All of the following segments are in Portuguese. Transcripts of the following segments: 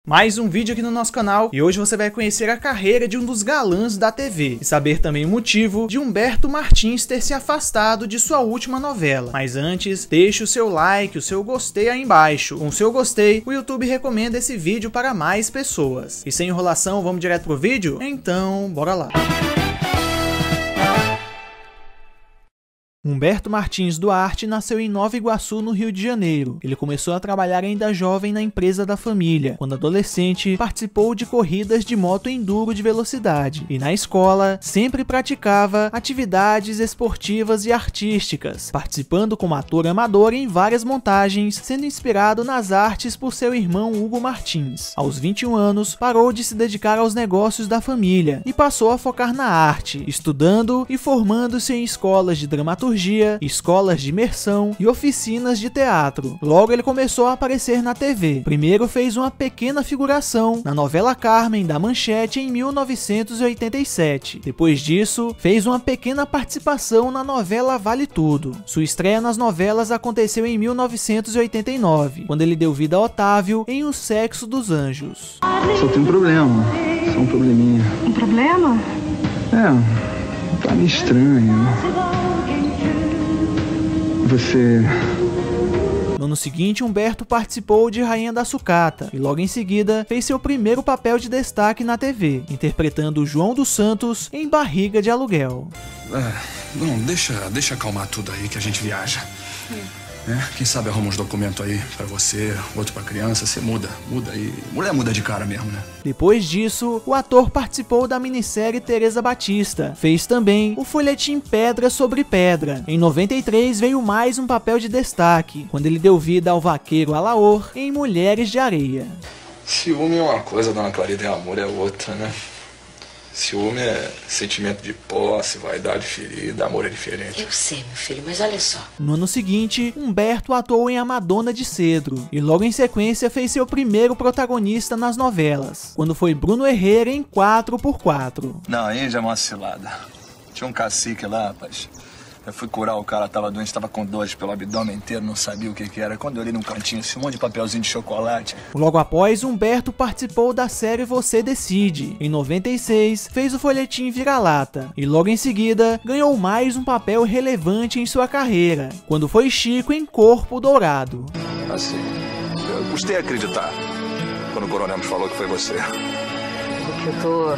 Mais um vídeo aqui no nosso canal e hoje você vai conhecer a carreira de um dos galãs da TV e saber também o motivo de Humberto Martins ter se afastado de sua última novela. Mas antes, deixe o seu like, o seu gostei aí embaixo. Com o seu gostei, o YouTube recomenda esse vídeo para mais pessoas. E sem enrolação, vamos direto pro vídeo? Então, bora lá! Humberto Martins Duarte nasceu em Nova Iguaçu, no Rio de Janeiro. Ele começou a trabalhar ainda jovem na empresa da família. Quando adolescente, participou de corridas de moto enduro de velocidade. E na escola, sempre praticava atividades esportivas e artísticas, participando como ator amador em várias montagens, sendo inspirado nas artes por seu irmão Hugo Martins. Aos 21 anos, parou de se dedicar aos negócios da família e passou a focar na arte, estudando e formando-se em escolas de dramaturgia, escolas de imersão e oficinas de teatro. Logo ele começou a aparecer na TV. Primeiro fez uma pequena figuração na novela Carmen da Manchete em 1987. Depois disso, fez uma pequena participação na novela Vale Tudo. Sua estreia nas novelas aconteceu em 1989, quando ele deu vida a Otávio em O Sexo dos Anjos. Só tem um problema, só um probleminha. Um problema? É, tá meio estranho. Você... No ano seguinte, Humberto participou de Rainha da Sucata e logo em seguida fez seu primeiro papel de destaque na TV, interpretando João dos Santos em Barriga de Aluguel. Não, deixa acalmar tudo aí que a gente viaja. Quem sabe arruma uns documentos aí pra você, outro pra criança, você muda aí. Mulher muda de cara mesmo, né? Depois disso, o ator participou da minissérie Teresa Batista. Fez também o folhetim Pedra sobre Pedra. Em 93 veio mais um papel de destaque, quando ele deu vida ao vaqueiro Alaor em Mulheres de Areia. Ciúme é uma coisa, Dona Clarida, e amor é outra, né? Ciúme é sentimento de posse, vaidade ferida, amor é diferente. Eu sei, meu filho, mas olha só. No ano seguinte, Humberto atuou em A Madonna de Cedro e logo em sequência fez seu primeiro protagonista nas novelas, quando foi Bruno Herrera em 4x4. Não, aí já é uma cilada. Tinha um cacique lá, rapaz. Eu fui curar o cara, tava doente, tava com dores pelo abdômen inteiro, não sabia o que era. Quando eu olhei num cantinho, assim, um monte de papelzinho de chocolate. Logo após, Humberto participou da série Você Decide. Em 96, fez o folhetim Vira-Lata. E logo em seguida, ganhou mais um papel relevante em sua carreira, quando foi Chico em Corpo Dourado. Assim, eu custei acreditar quando o coronel me falou que foi você. Porque eu tô...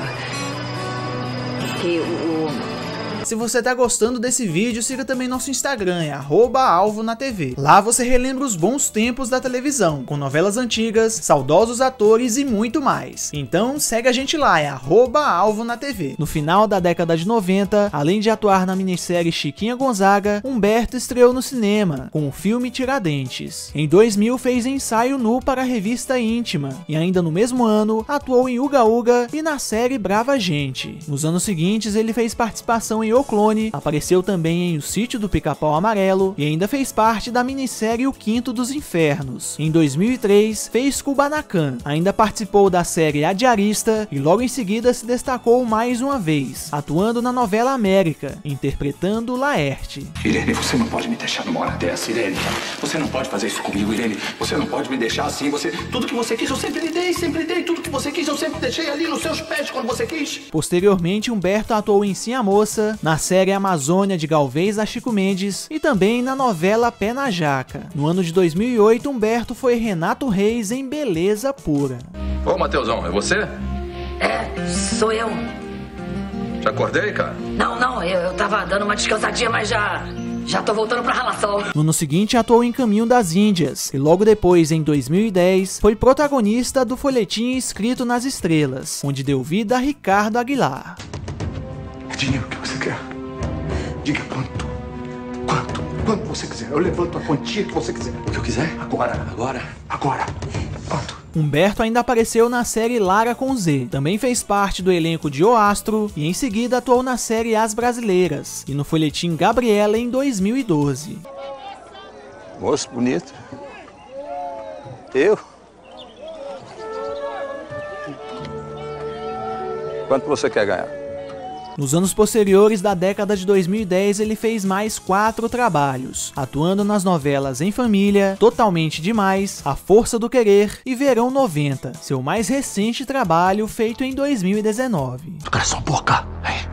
Porque Se você tá gostando desse vídeo, siga também nosso Instagram, é @alvonatv. Lá você relembra os bons tempos da televisão, com novelas antigas, saudosos atores e muito mais. Então segue a gente lá, é @alvonatv. No final da década de 90, além de atuar na minissérie Chiquinha Gonzaga, Humberto estreou no cinema, com o filme Tiradentes. Em 2000 fez ensaio nu para a revista Íntima, e ainda no mesmo ano, atuou em Uga Uga e na série Brava Gente. Nos anos seguintes ele fez participação em O Clone, apareceu também em O Sítio do Pica-Pau Amarelo e ainda fez parte da minissérie O Quinto dos Infernos. Em 2003, fez Kubanacan, ainda participou da série A Diarista e logo em seguida se destacou mais uma vez, atuando na novela América, interpretando Laerte. Irene, você não pode me deixar numa hora dessa, Irene. Você não pode fazer isso comigo, Irene. Você não pode me deixar assim. Tudo que você quis, eu sempre lhe dei, sempre lhe dei. Tudo que você quis, eu sempre deixei ali nos seus pés quando você quis. Posteriormente, Humberto atuou em Sim a Moça, na série Amazônia de Galvez a Chico Mendes e também na novela Pé na Jaca. No ano de 2008, Humberto foi Renato Reis em Beleza Pura. Ô, Mateusão, é você? sou eu. Já acordei, cara? Não, eu tava dando uma descansadinha, mas já tô voltando pra relação. No ano seguinte, atuou em Caminho das Índias e logo depois, em 2010, foi protagonista do folhetim Escrito nas Estrelas, onde deu vida a Ricardo Aguilar. Dinheiro que você quer. Diga quanto. Quanto você quiser. Eu levanto a quantia que você quiser. O que eu quiser? Agora. Quanto? Humberto ainda apareceu na série Lara com Z, também fez parte do elenco de O Astro e em seguida atuou na série As Brasileiras e no folhetim Gabriela em 2012. Moço bonito. Eu? Quanto você quer ganhar? Nos anos posteriores da década de 2010, ele fez mais 4 trabalhos, atuando nas novelas Em Família, Totalmente Demais, A Força do Querer e Verão 90, seu mais recente trabalho feito em 2019. Cala sua boca.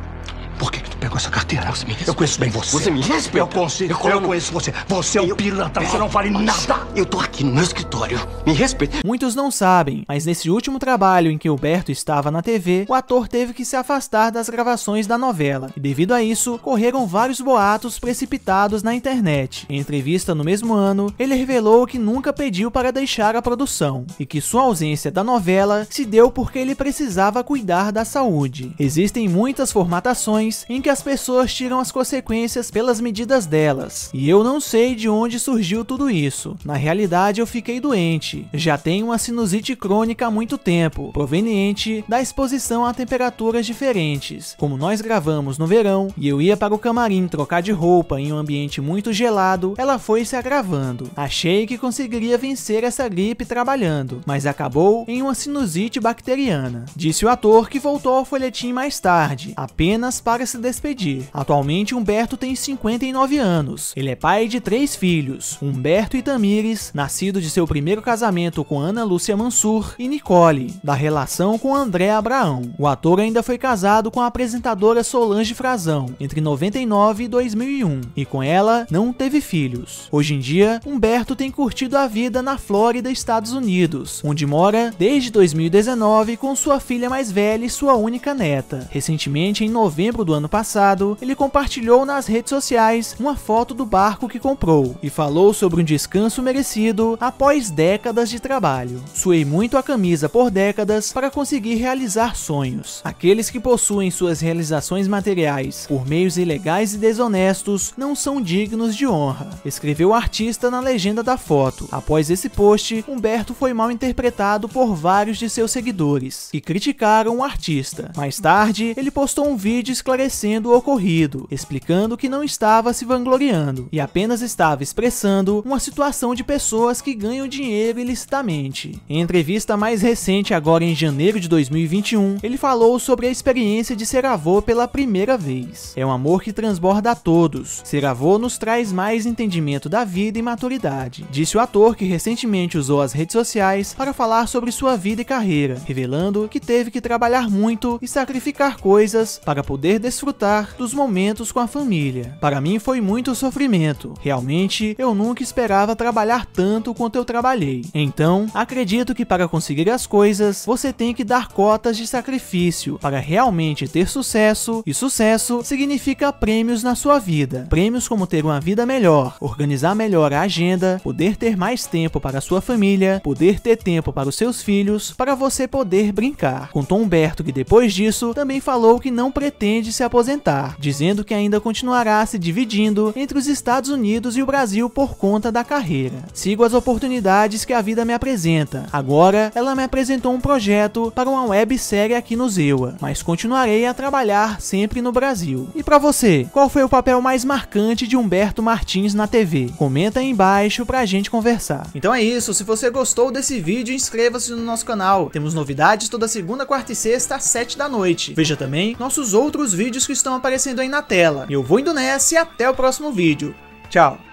Por que tu pegou essa carteira? Eu conheço bem você. Você me respeita. Eu conheço você. Você é um pilantra. Você não vale nada. Eu tô aqui no meu escritório. Me respeita. Muitos não sabem, mas nesse último trabalho em que Humberto estava na TV, o ator teve que se afastar das gravações da novela. E devido a isso, correram vários boatos precipitados na internet. Em entrevista no mesmo ano, ele revelou que nunca pediu para deixar a produção e que sua ausência da novela se deu porque ele precisava cuidar da saúde. Existem muitas formatações em que as pessoas tiram as consequências pelas medidas delas, e eu não sei de onde surgiu tudo isso. Na realidade, eu fiquei doente. Já tenho uma sinusite crônica há muito tempo, proveniente da exposição a temperaturas diferentes. Como nós gravamos no verão e eu ia para o camarim trocar de roupa em um ambiente muito gelado, ela foi se agravando. Achei que conseguiria vencer essa gripe trabalhando, mas acabou em uma sinusite bacteriana. Disse o ator, que voltou ao folhetim mais tarde, apenas para se despedir. Atualmente, Humberto tem 59 anos. Ele é pai de 3 filhos, Humberto e Tamires, nascido de seu primeiro casamento com Ana Lúcia Mansur, e Nicole, da relação com André Abraão. O ator ainda foi casado com a apresentadora Solange Frazão, entre 99 e 2001, e com ela não teve filhos. Hoje em dia, Humberto tem curtido a vida na Flórida, Estados Unidos, onde mora desde 2019 com sua filha mais velha e sua única neta. Recentemente, em novembro do ano passado, ele compartilhou nas redes sociais uma foto do barco que comprou e falou sobre um descanso merecido após décadas de trabalho. Suei muito a camisa por décadas para conseguir realizar sonhos. Aqueles que possuem suas realizações materiais por meios ilegais e desonestos não são dignos de honra, escreveu o artista na legenda da foto. Após esse post, Humberto foi mal interpretado por vários de seus seguidores, que criticaram o artista. Mais tarde, ele postou um vídeo esclarecendo o ocorrido, explicando que não estava se vangloriando e apenas estava expressando uma situação de pessoas que ganham dinheiro ilicitamente. Em entrevista mais recente, agora em janeiro de 2021, ele falou sobre a experiência de ser avô pela primeira vez. É um amor que transborda a todos. Ser avô nos traz mais entendimento da vida e maturidade, disse o ator, que recentemente usou as redes sociais para falar sobre sua vida e carreira, revelando que teve que trabalhar muito e sacrificar coisas para poder desfrutar dos momentos com a família. Para mim foi muito sofrimento. Realmente, eu nunca esperava trabalhar tanto quanto eu trabalhei. Então, acredito que para conseguir as coisas, você tem que dar cotas de sacrifício para realmente ter sucesso, e sucesso significa prêmios na sua vida. Prêmios como ter uma vida melhor, organizar melhor a agenda, poder ter mais tempo para a sua família, poder ter tempo para os seus filhos, para você poder brincar. Contou Humberto, que depois disso também falou que não pretende se aposentar, dizendo que ainda continuará se dividindo entre os Estados Unidos e o Brasil por conta da carreira. Sigo as oportunidades que a vida me apresenta. Agora, ela me apresentou um projeto para uma websérie aqui no Zewa, mas continuarei a trabalhar sempre no Brasil. E pra você, qual foi o papel mais marcante de Humberto Martins na TV? Comenta aí embaixo pra gente conversar. Então é isso, se você gostou desse vídeo, inscreva-se no nosso canal. Temos novidades toda segunda, quarta e sexta às 7 da noite. Veja também nossos outros vídeos que estão aparecendo aí na tela. Eu vou indo nessa e até o próximo vídeo. Tchau!